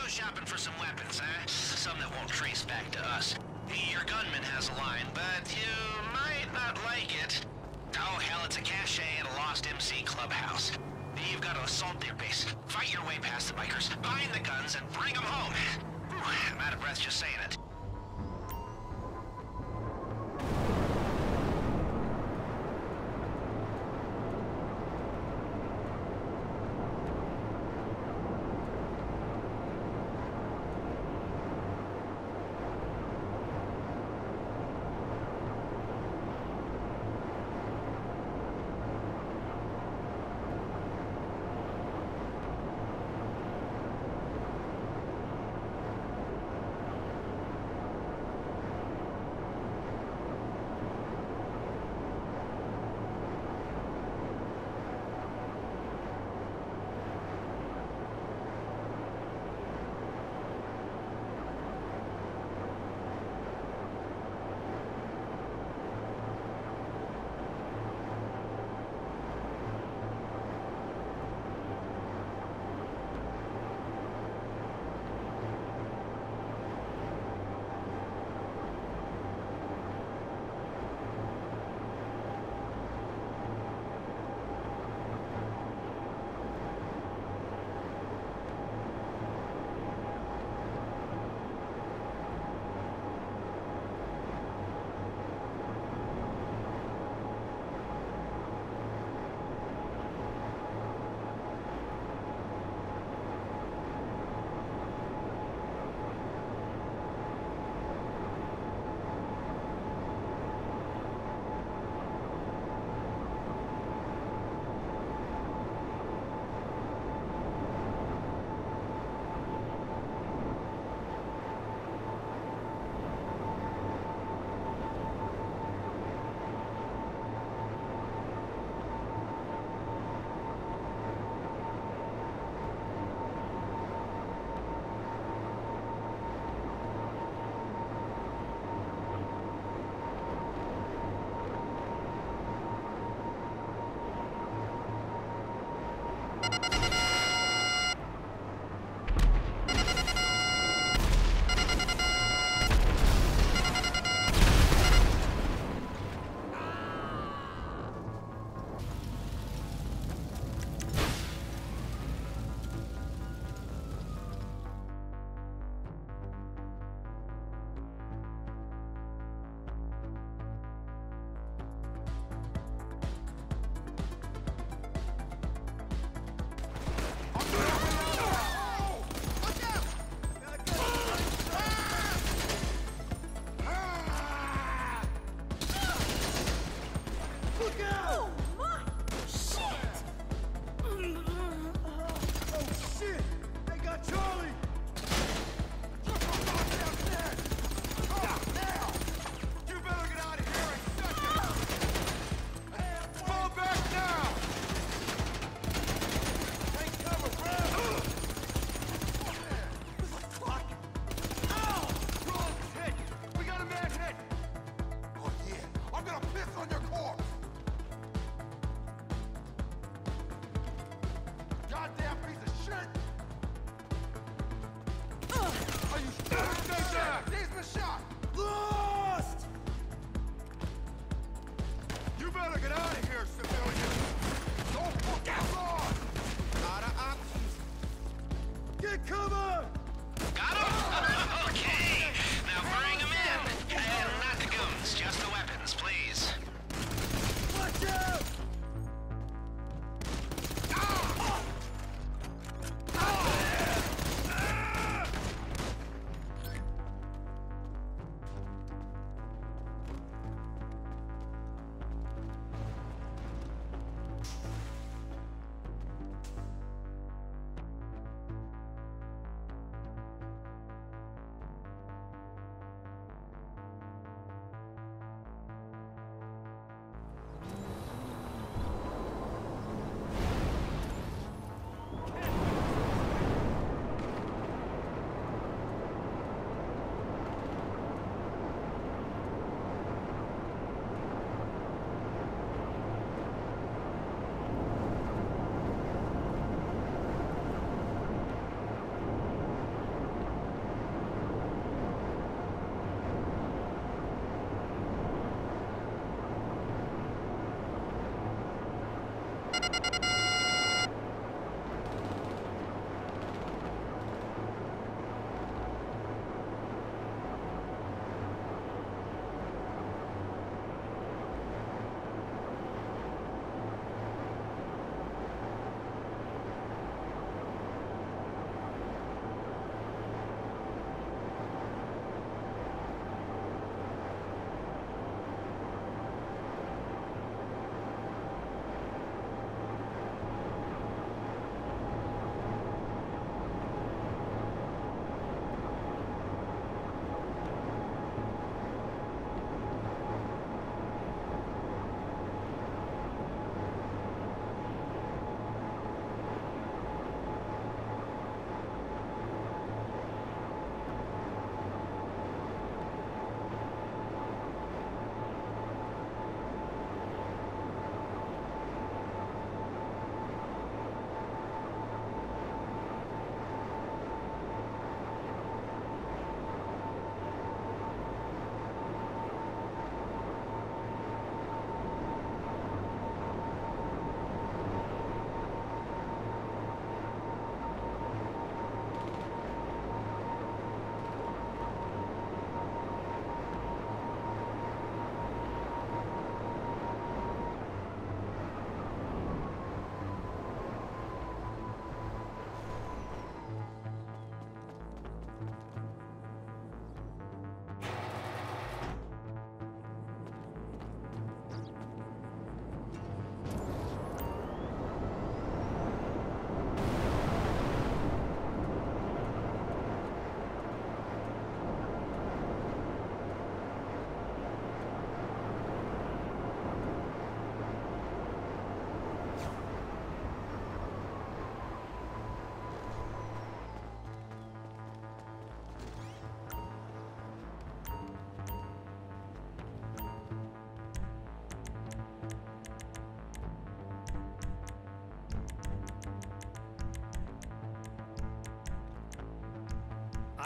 shopping for some weapons, huh? Some that won't trace back to us. Your gunman has a line, but you might not like it. Oh, hell, it's a cache at a lost MC clubhouse. You've got to assault their base, fight your way past the bikers, find the guns, and bring them home. Whew, I'm out of breath just saying it.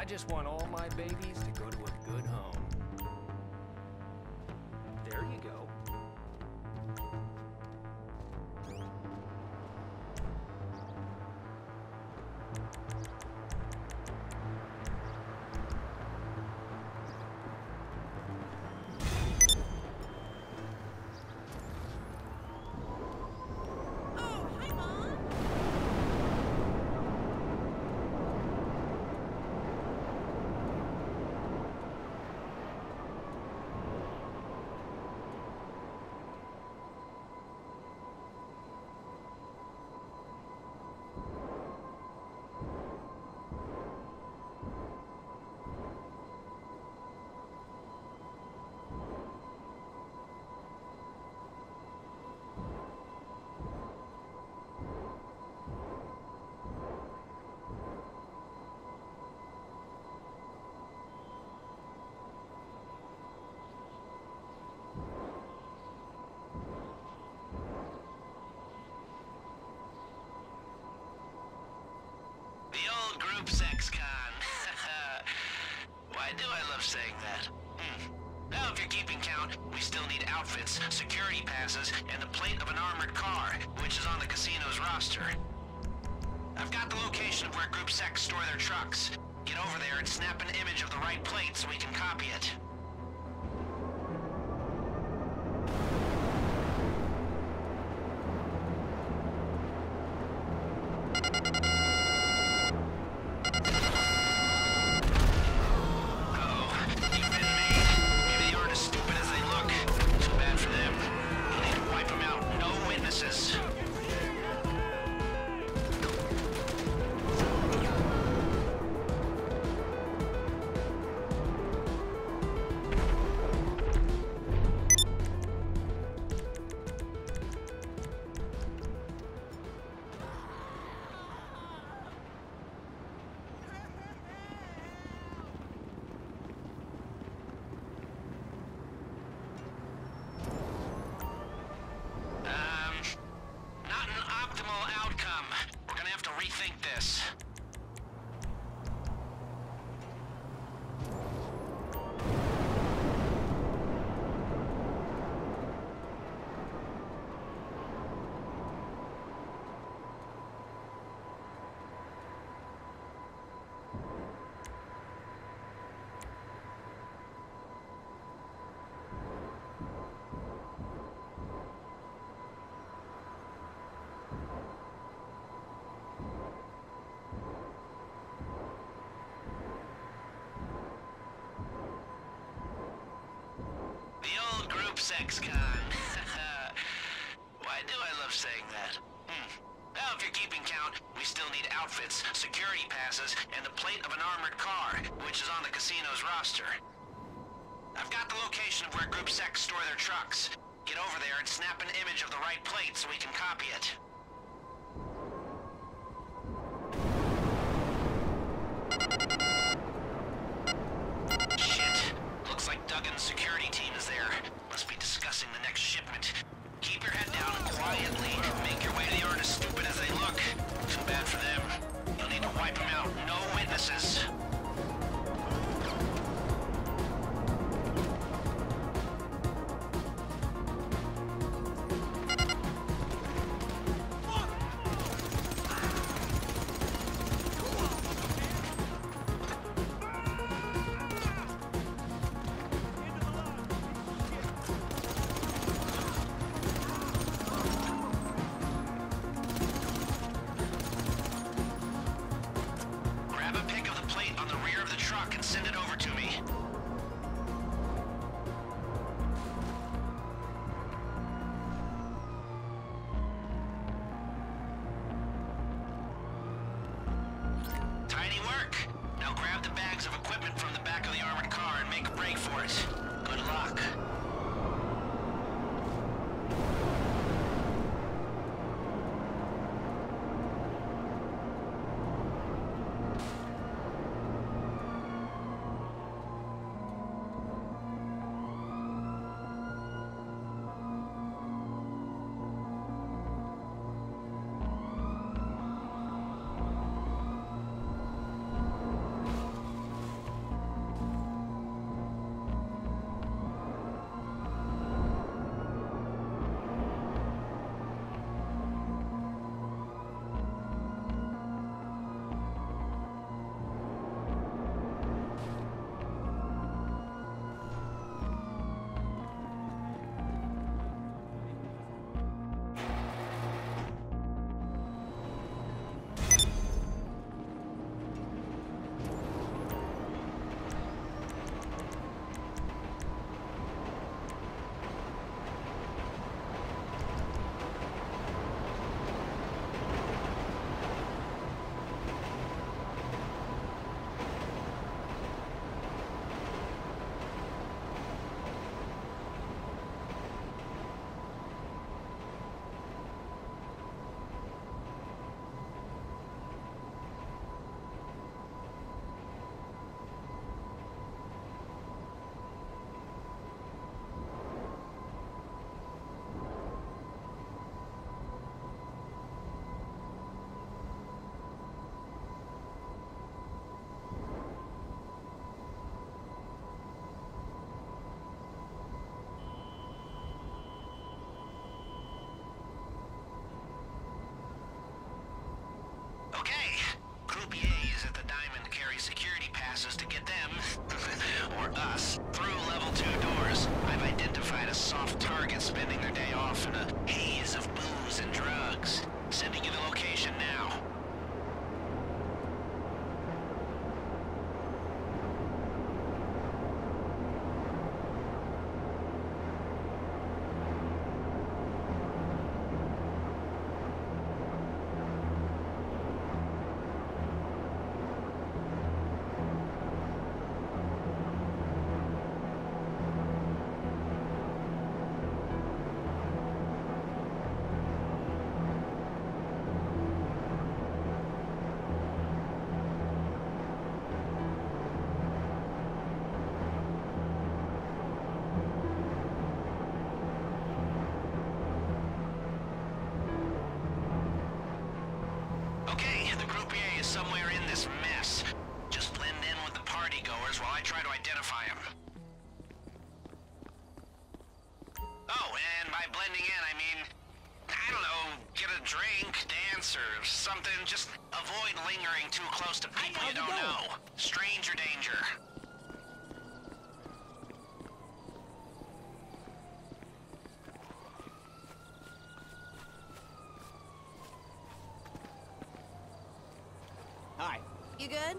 I just want all my babies to go to a good home. There you go. The old group sex con. Why do I love saying that? Now, if you're keeping count, we still need outfits, security passes, and the plate of an armored car, which is on the casino's roster. I've got the location of where Group Sex store their trucks. Get over there and snap an image of the right plate so we can copy it. Rethink this. Sex con. Why do I love saying that? Now, if you're keeping count, we still need outfits, security passes, and the plate of an armored car, which is on the casino's roster. I've got the location of where Group Sex store their trucks. Get over there and snap an image of the right plate so we can copy it. Shit. Looks like Duggan's security team is there. Must be discussing the next shipment. Keep your head down quietly. Make your way to the artist, stupid as they look. Too bad for them. You'll need to wipe them out. No witnesses. And send it over to me. Tidy work. Now grab the bags of equipment from the back of the armored car and make a break for it. Good luck. I try to identify him. Oh, and by blending in, I mean, I don't know, get a drink, dance, or something. Just avoid lingering too close to people you don't know. Stranger danger. Hi. You good?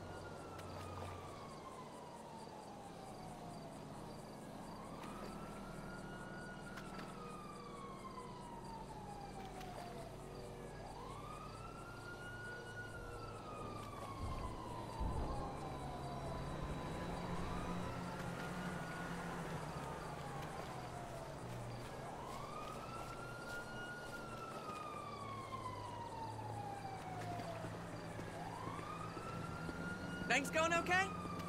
Things going okay?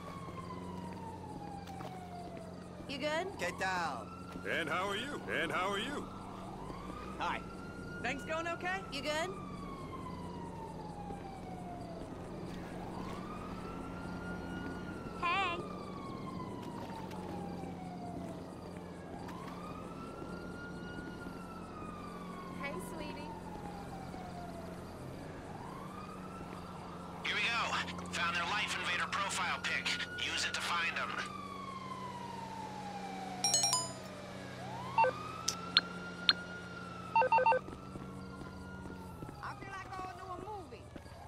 You good? ¿Qué tal? And how are you? And how are you? Hi. Things going okay? You good? Hey. Hey, sweetie. Here we go. Found their Life Invader profile pic. Use it to find them. I feel like going to a movie.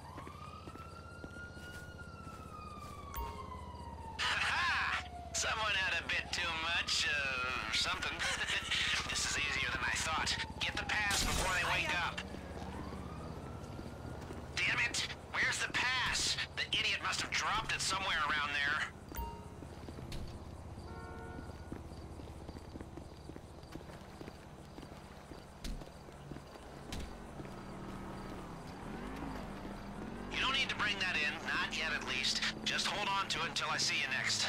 Ha! Someone had a bit too much, something. This is easier than I thought. Get the pass before they wake up. Damn it! Where's the pass? The idiot must have dropped it somewhere around there. You don't need to bring that in, not yet at least. Just hold on to it until I see you next.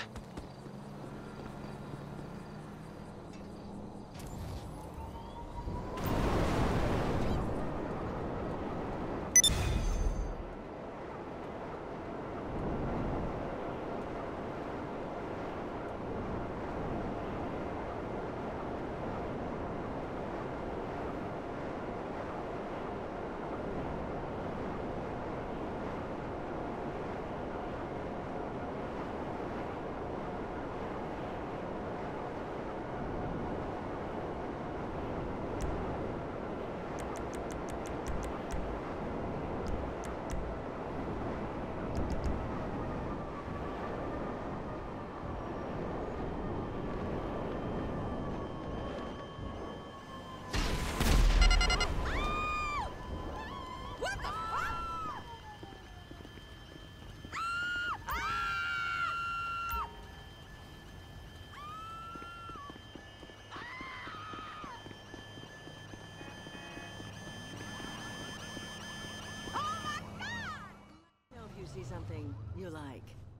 What the fuck? Oh my God! Tell if you see something you like.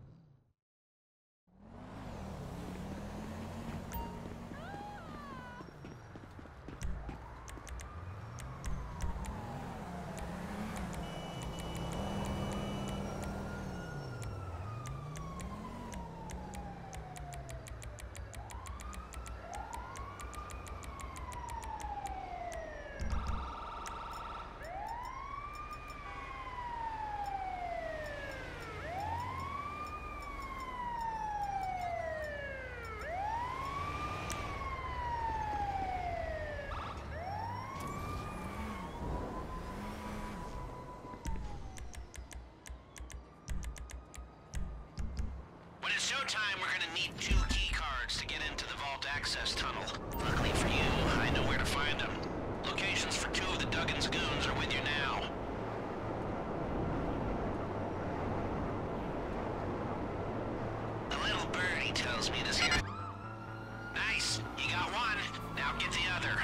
When it's showtime, we're gonna need 2 key cards to get into the vault access tunnel. Luckily for you, I know where to find them. Locations for 2 of the Duggan's goons are with you now. A little birdie tells me this guy... Nice! You got one. Now get the other.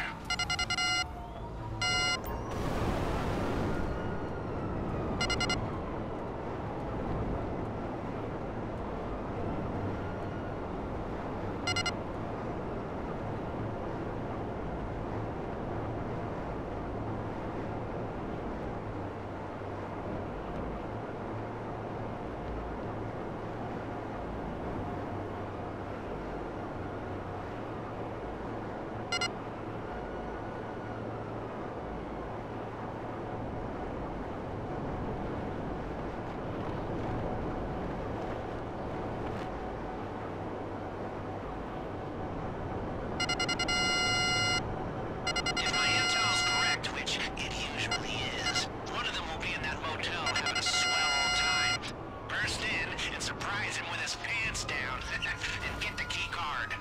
burst in and surprise him with his pants down. And get the key card.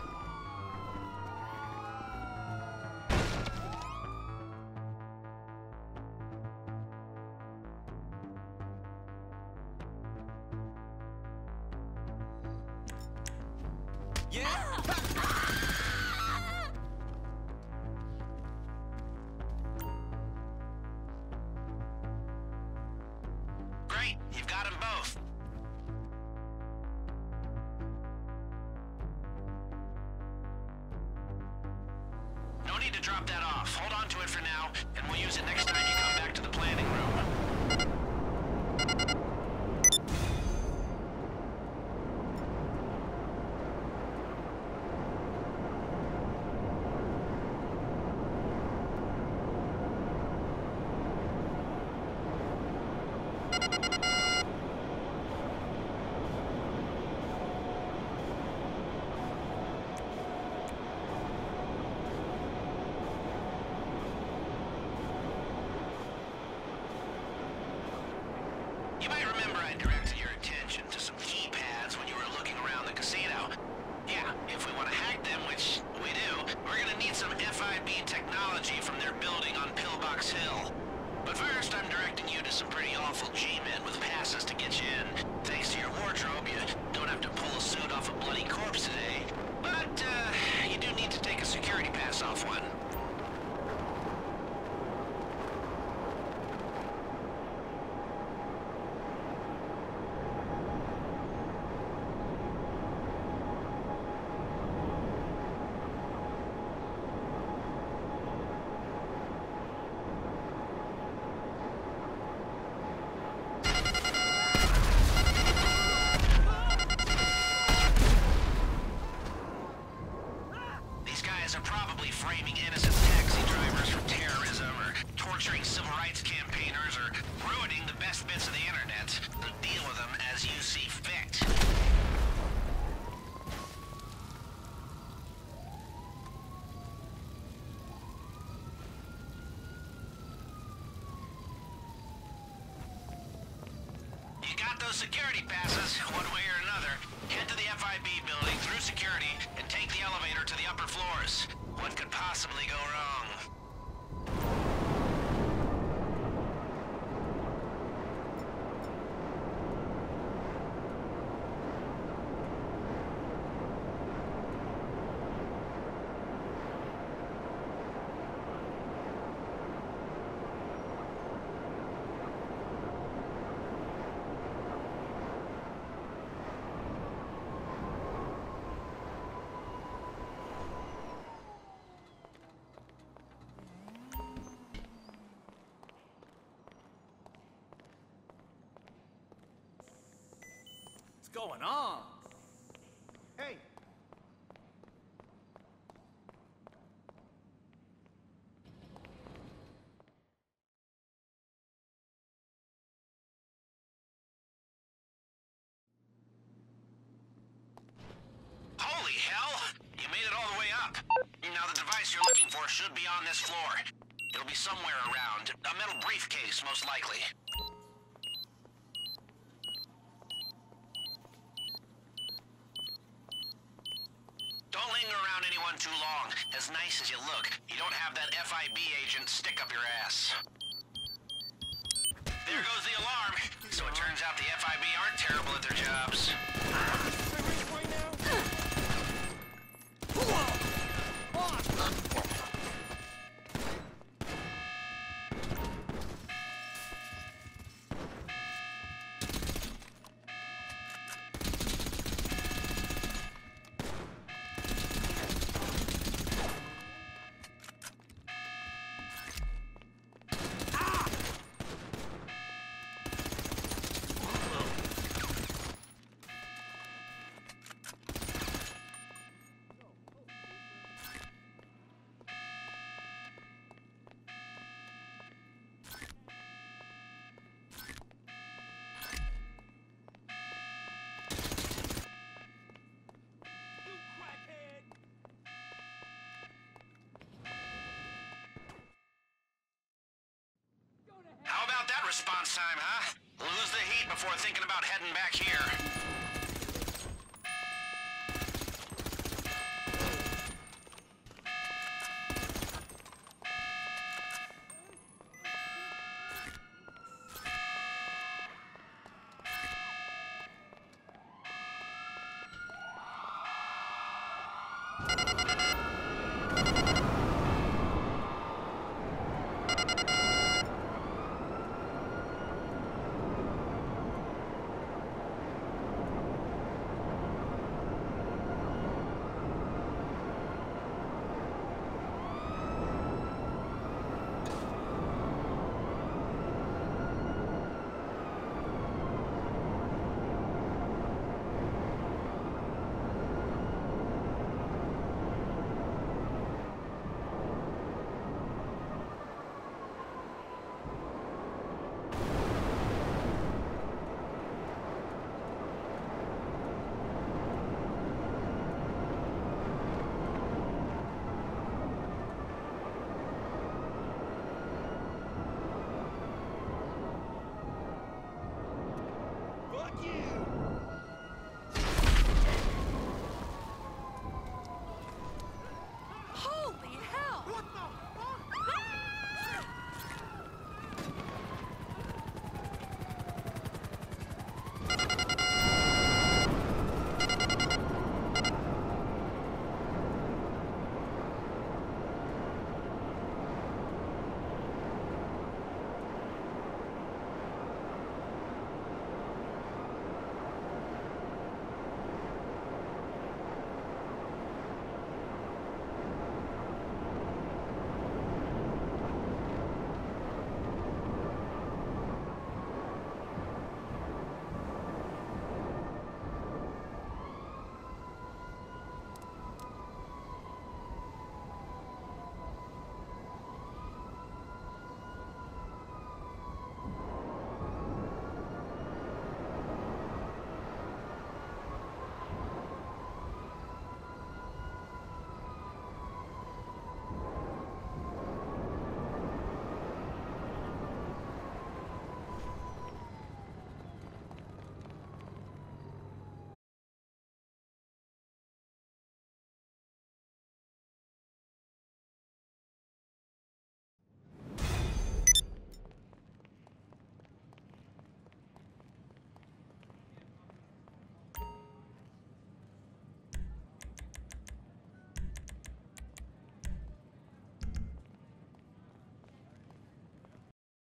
Great, you've got them both. No need to drop that off. Hold on to it for now, and we'll use it next time you come back to the planning room. You might remember I directed your attention to some keypads when you were looking around the casino. Yeah, if we want to hack them, which we do, we're gonna need some FIB technology from their building on Pillbox Hill. But first, I'm directing you to some pretty awful G-men with passes to get you in. Thanks to your wardrobe, you don't have to pull a suit off a bloody corpse today. But, you do need to take a security pass off one. Are probably framing innocent taxi drivers for terrorism, or torturing civil rights campaigners, or ruining the best bits of the internet. So deal with them as you see fit. You got those security passes, one way or another. Head to the FIB building through security and take the elevator to the upper floors. What could possibly go wrong? What's going on? Hey! Holy hell! You made it all the way up. Now the device you're looking for should be on this floor. It'll be somewhere around. A metal briefcase, most likely. Don't linger around anyone too long. As nice as you look, you don't have that FIB agent stick up your ass. There goes the alarm. So it turns out the FIB aren't terrible at their jobs. How about that response time, huh? Lose the heat before thinking about heading back here.